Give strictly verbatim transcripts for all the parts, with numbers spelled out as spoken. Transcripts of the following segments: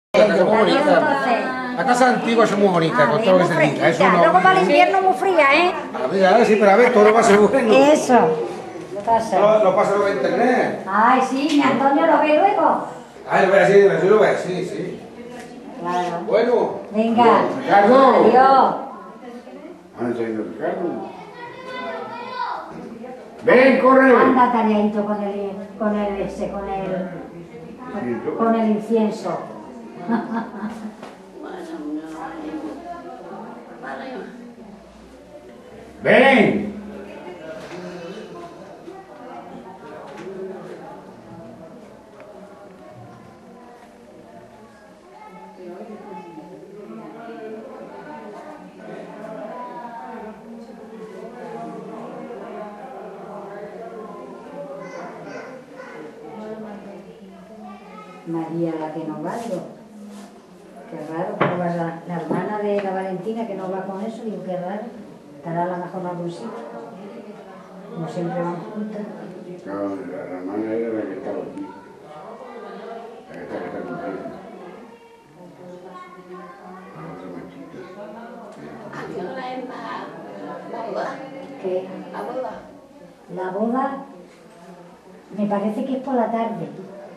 La casa muy bonita. La casa antigua es muy bonita, con todo lo que se diga. Eso no. Luego para el invierno muy fría, ¿eh? A ver, a ver, sí, pero a ver, todo va a ser bueno. Eso. Pasa. Lo, lo pasa luego en internet. Ay, sí, mi Antonio lo ve luego. Ah, lo ve así, yo lo veo así, sí. Claro. Bueno. Venga. Ricardo. Adiós. ¿Dónde está yendo Ricardo? Ven, corre. Anda tareadito con el, con el, ese, con el, con el incienso. Ven. María, la que no va, digo, qué raro, que no va la, la hermana de la Valentina que no va con eso, digo, qué raro, estará a lo mejor en algún sitio, como siempre vamos juntas. No, la, la hermana era la que estaba aquí, la que está, que está contigo. La otra más chica. ¿A qué hora es la boda? ¿Qué? ¿La boda? La boda, me parece que es por la tarde.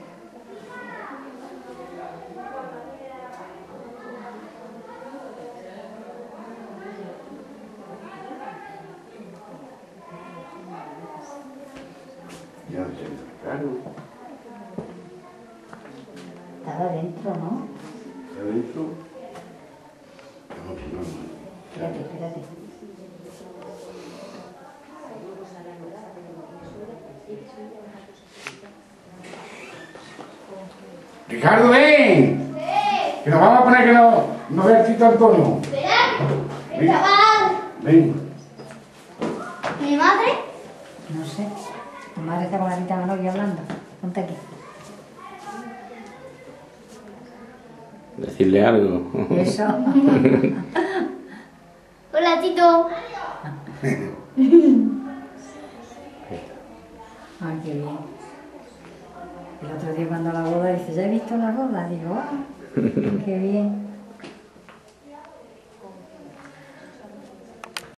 Ya no sé, claro. Estaba dentro, ¿no? ¿Está dentro? No, no, no. Espérate, espérate. Ricardo, ven. Que nos vamos a poner que no, no ve el Tito Antonio. ¡El chaval! Ven. ¿Mi madre? No sé. Tu madre está con la Rita Manoli hablando. Ponte aquí. Decirle algo. Eso. Hola, Tito. Ay, qué bien. El otro día cuando la boda dice, ¿ya he visto la boda? Digo, ah, qué bien.